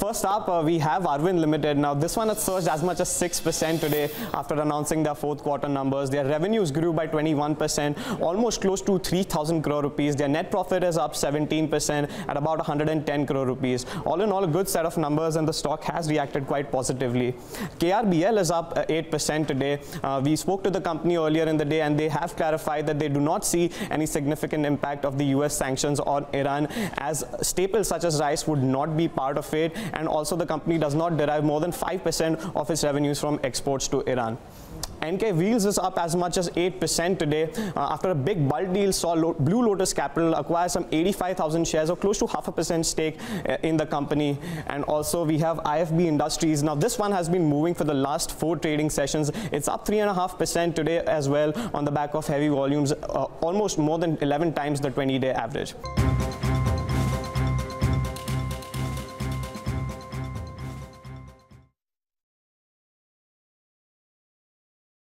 first up, we have Arvind Limited. Now, this one has surged as much as 6% today after announcing their fourth quarter numbers. Their revenues grew by 21%, almost close to 3,000 crore rupees. Their net profit is up 17% at about 110 crore rupees. All in all, a good set of numbers, and the stock has reacted quite positively. KRBL is up 8% today. We spoke to the company earlier in the day, and they have clarified that they do not see any significant impact of the US sanctions on Iran, as staples such as rice would not be part of it, and also the company does not derive more than 5% of its revenues from exports to Iran. NK Wheels is up as much as 8% today after a big bulk deal saw Blue Lotus Capital acquire some 85,000 shares, or close to 0.5% stake in the company. And also we have IFB Industries. Now this one has been moving for the last 4 trading sessions. It's up 3.5% today as well on the back of heavy volumes, almost more than 11 times the 20-day average.